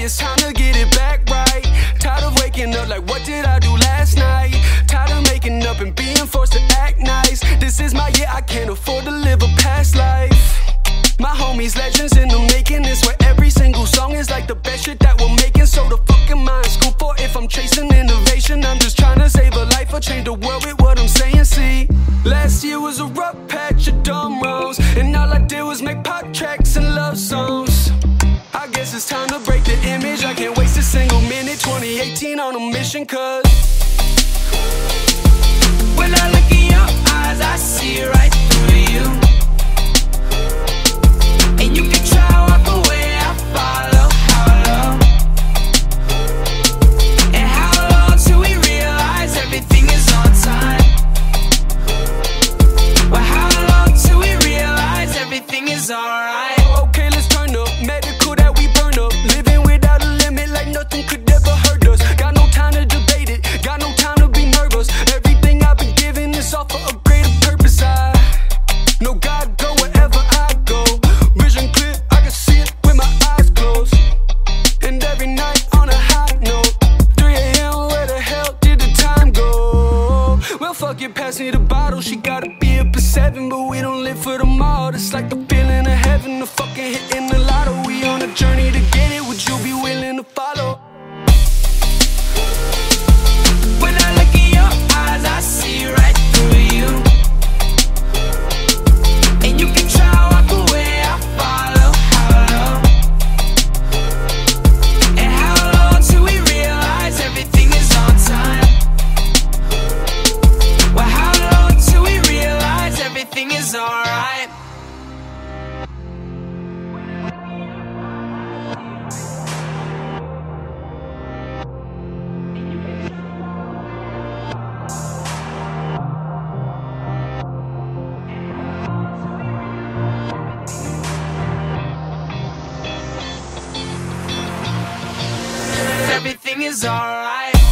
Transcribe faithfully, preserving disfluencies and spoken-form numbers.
it's time to get it back right. Tired of waking up like, what did I do last night? Tired of making up and being forced to act nice. This is my year, I can't afford to live a past life. My homies legends in the making. This where every single song is like the best shit that we're making. So the fuck am I in school for if I'm chasing innovation? I'm just trying to save a life or change the world with what I'm saying. See, last year was a rough patch of dumb wrongs, and all I did was make pop tracks and love songs. I guess it's time to break the image. I can't waste a single minute. Twenty eighteen on a mission, cause when I look in your eyes, I see right through you. And you can try to walk away, I follow. How long? And how long till we realize everything is on time? Well, how long till we realize everything is alright? Okay, let's turn up, medical that we burn up. Living without a limit like nothing could ever hurt us. Got no time to debate it, got no time to be nervous. Everything I've been given is all for a greater purpose. I know God go wherever I go. Vision clear, I can see it with my eyes closed. And every night on a high note, three A M, where the hell did the time go? Well, fuck it, pass me the bottle. She gotta be up at seven, but we don't live for tomorrow. It's like the feeling of heaven, the fucking hitting the lotto. We on a journey to get it, would you be willing to follow? When I look in your eyes, I see right through you. And you can try to walk away, I follow. How long? And how long till we realize everything is on time? Well, how long till we realize everything is alright? Everything is alright.